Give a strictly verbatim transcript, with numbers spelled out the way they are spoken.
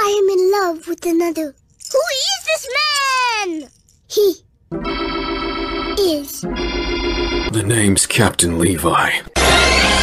I am in love with another. Who is this man? He is. The name's Captain Levi.